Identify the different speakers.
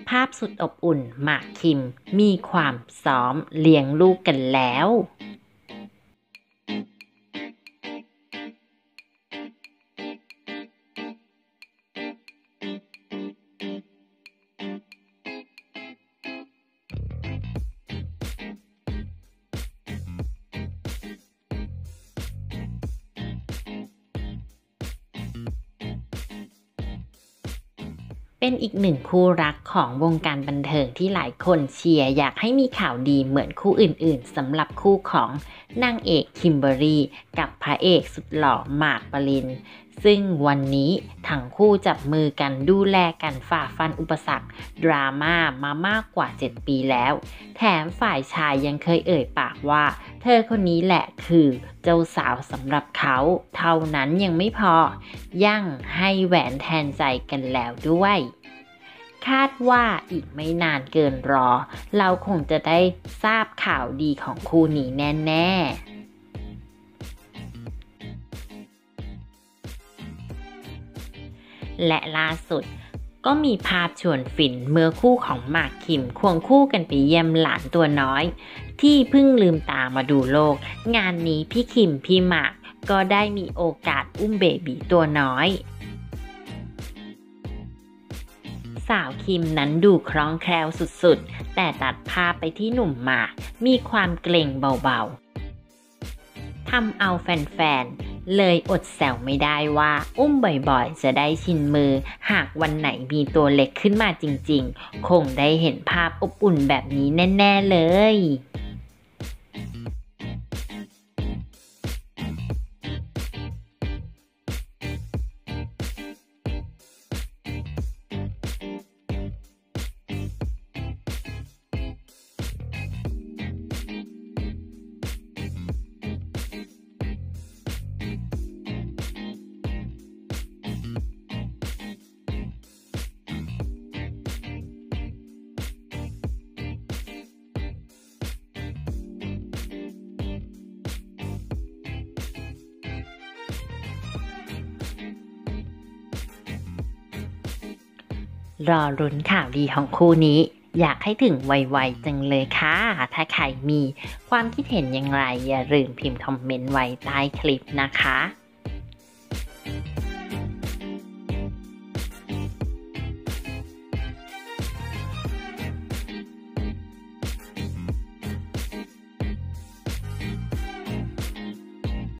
Speaker 1: ภาพสุดอบอุ่นหมากคิมมีความซ้อมเลี้ยงลูกกันแล้วเป็นอีกหนึ่งคู่รักของวงการบันเทิงที่หลายคนเชียร์อยากให้มีข่าวดีเหมือนคู่อื่นๆสำหรับคู่ของนางเอกคิมเบอร์รี่กับพระเอกสุดหล่อหมากปรินซึ่งวันนี้ทั้งคู่จับมือกันดูแลกันฝ่าฟันอุปสรรคดราม่ามามากกว่า7 ปีแล้วแถมฝ่ายชายยังเคยเอ่ยปากว่าเธอคนนี้แหละคือเจ้าสาวสำหรับเขาเท่านั้นยังไม่พอยังให้แหวนแทนใจกันแล้วด้วยคาดว่าอีกไม่นานเกินรอเราคงจะได้ทราบข่าวดีของคู่นี้แน่ๆและล่าสุดก็มีภาพชวนฟินเมื่อคู่ของหมากคิมควงคู่กันไปเยี่ยมหลานตัวน้อยที่เพิ่งลืมตามาดูโลกงานนี้พี่คิมพี่หมากก็ได้มีโอกาสอุ้มเบบีตัวน้อยสาวคิมนั้นดูคล่องแคล่วสุดๆแต่ตัดภาพไปที่หนุ่มหมากมีความเกรงเบาๆทำเอาแฟนๆเลยอดแซวไม่ได้ว่าอุ้มบ่อยๆจะได้ชินมือหากวันไหนมีตัวเล็กขึ้นมาจริงๆคงได้เห็นภาพอบอุ่นแบบนี้แน่ๆเลยรอลุ้นข่าวดีของคู่นี้อยากให้ถึงไวๆจังเลยค่ะถ้าใครมีความคิดเห็นอย่างไรอย่าลืมพิมพ์คอมเมนต์ไว้ใต้คลิปนะคะ